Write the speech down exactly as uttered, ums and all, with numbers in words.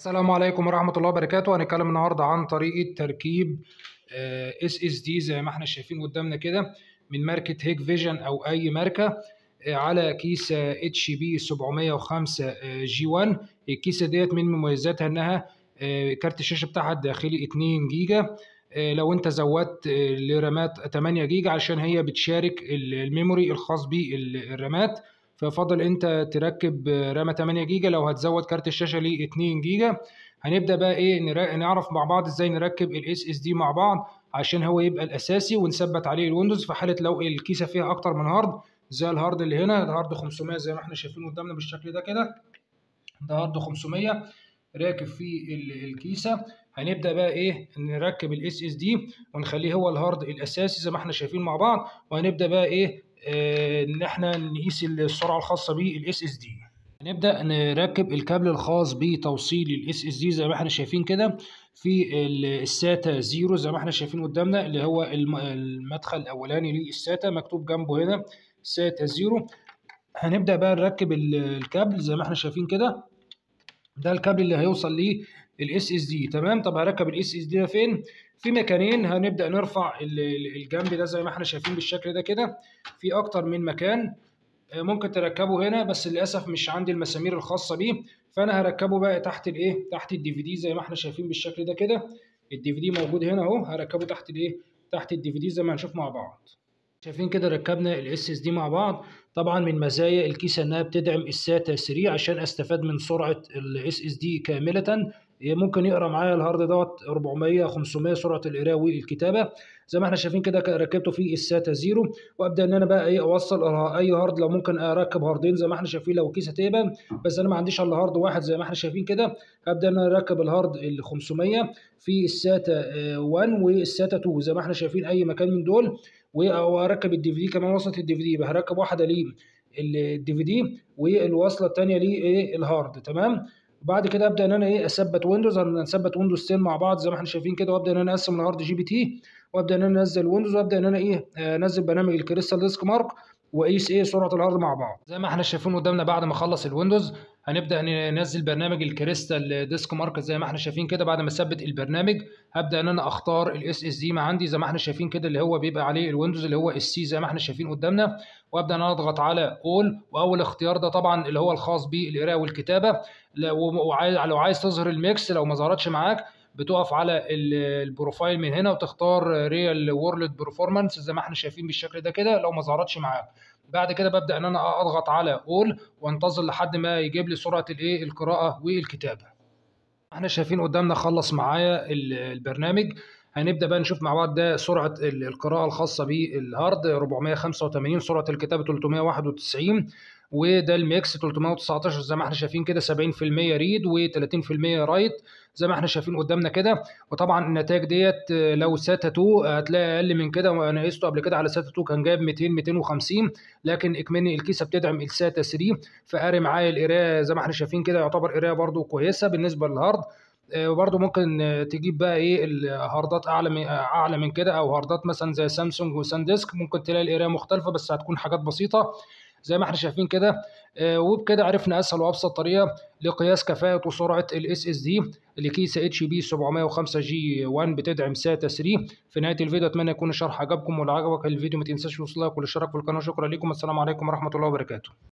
السلام عليكم ورحمة الله وبركاته. هنتكلم النهارده عن طريقة تركيب اس اس دي زي ما احنا شايفين قدامنا كده من ماركة هيك فيجن او اي ماركة آه، على كيسة اتش بي سبعمية وخمسة جي واحد. الكيسة ديت من مميزاتها انها آه، كارت الشاشة بتاعها الداخلي اتنين جيجا. آه، لو انت زودت آه، لرامات تمانية جيجا عشان هي بتشارك الميموري الخاص بالرامات، ففضل انت تركب رامة تمانية جيجا لو هتزود كارت الشاشة ل اتنين جيجا. هنبدأ بقى ايه نرا- نعرف مع بعض ازاي نركب الاس اس دي مع بعض عشان هو يبقى الاساسي ونثبت عليه الويندوز في حالة لو الكيسة فيها اكتر من هارد، زي الهارد اللي هنا الهارد خمسمية زي ما احنا شايفين قدامنا بالشكل ده كده. ده هارد خمسمية راكب فيه ال- الكيسة. هنبدأ بقى ايه نركب الاس اس دي ونخليه هو الهارد الاساسي زي ما احنا شايفين مع بعض. وهنبدأ بقى ايه آه، ان احنا نقيس السرعة الخاصة بالاس اس دي. هنبدأ نركب الكابل الخاص بتوصيل الاس اس دي زي ما احنا شايفين كده في ال- الساتا زيرو زي ما احنا شايفين قدامنا، اللي هو الم- المدخل الاولاني للساتا مكتوب جنبه هنا ساتا زيرو. هنبدأ بقى نركب ال- الكابل زي ما احنا شايفين كده. ده الكابل اللي هيوصل ليه الاس اس دي. تمام، طب هركب الاس اس دي ده فين؟ في مكانين. هنبدا نرفع ال- ال- الجنب ده زي ما احنا شايفين بالشكل ده كده، في اكتر من مكان. آه، ممكن تركبه هنا بس للاسف مش عندي المسامير الخاصه بيه، فانا هركبه بقى تحت الايه تحت الدي في دي زي ما احنا شايفين بالشكل ده كده. الدي في دي موجود هنا اهو، هركبه تحت الايه تحت الدي في دي زي ما هنشوف مع بعض. شايفين كده ركبنا الاس اس دي مع بعض. طبعا من مزايا الكيسه انها بتدعم الساتا تلاتة عشان استفاد من سرعه الاس اس دي كامله. ممكن يقرا معايا الهارد دوت اربعمية خمسمية سرعه القراءه والكتابه زي ما احنا شايفين كده. ركبته في الساتا زيرو، وابدا ان انا بقى ايه اوصل اي هارد. لو ممكن اركب هاردين زي ما احنا شايفين لو الكيسه تقبل، بس انا ما عنديش الا هارد واحد زي ما احنا شايفين كده. هبدا ان انا اركب الهارد ال خمسمية في الساتا آه، واحد والساتا اتنين زي ما احنا شايفين اي مكان من دول. واركب الدي في دي كمان وصله الدي في دي، هركب واحده ليه الدي في دي والوصله الثانيه ليه ايه الهارد. تمام، وبعد كده ابدا ان انا ايه اثبت ويندوز. هنثبت ويندوز عشرة مع بعض زي ما احنا شايفين كده، وابدا ان انا اقسم الهارد جي بي تي، وابدا ان انا انزل ويندوز، وابدا ان انا ايه انزل برنامج الكريستال ديسك مارك، واقيس ايه سرعه الهارد مع بعض زي ما احنا شايفين قدامنا. بعد ما اخلص الويندوز هنبدا ننزل برنامج الكريستال ديسك مارك زي ما احنا شايفين كده. بعد ما اثبت البرنامج هبدا ان انا اختار الاس اس دي ما عندي زي ما احنا شايفين كده، اللي هو بيبقى عليه الويندوز اللي هو السي زي ما احنا شايفين قدامنا. وابدا ان انا اضغط على اول، واول اختيار ده طبعا اللي هو الخاص بالقراءه والكتابه. وعايز لو عايز تظهر الميكس لو ما ظهرتش معاك بتقف على البروفايل من هنا وتختار ريال وورلد برفورمانس زي ما احنا شايفين بالشكل ده كده لو ما ظهرتش معاك. بعد كده ببدا ان انا اضغط على اول وانتظر لحد ما يجيب لي سرعه الايه القراءه والكتابه. احنا شايفين قدامنا خلص معايا ال- البرنامج. هنبدا بقى نشوف مع بعض ده سرعه ال- القراءه الخاصه بالهارد اربعمية وخمسة وتمانين، سرعه الكتابه تلتمية وواحد وتسعين، وده الميكس تلتمية وتسعتاشر زي ما احنا شايفين كده، سبعين في المية ريد و30% رايت زي ما احنا شايفين قدامنا كده. وطبعا النتائج ديت آه، لو ساتا اتنين هتلاقي اقل من كده، وانا قسته قبل كده على ساتا اتنين كان جايب ميتين ميتين وخمسين، لكن اكمني الكيسه بتدعم الساتا تلاتة، فقاري معايا القرايه زي ما احنا شايفين كده، يعتبر قرايه برده كويسه بالنسبه للهارد. آه، وبرضه ممكن آه، تجيب بقى ايه الهاردات اعلى من آه، اعلى من كده، او هاردات مثلا زي سامسونج وسانديسك ممكن تلاقي القرايه مختلفه بس هتكون حاجات بسيطه زي ما احنا شايفين كده. آه، وبكده عرفنا اسهل وابسط طريقه لقياس كفاءه وسرعه الاس اس دي لكيسه اتش بي سبعمية وخمسة جي واحد بتدعم ساتا تلاتة. في نهايه الفيديو اتمنى يكون الشرح عجبكم، ولو عجبك الفيديو ما تنساش اللايك والاشتراك في القناه. شكرا لكم، السلام عليكم ورحمه الله وبركاته.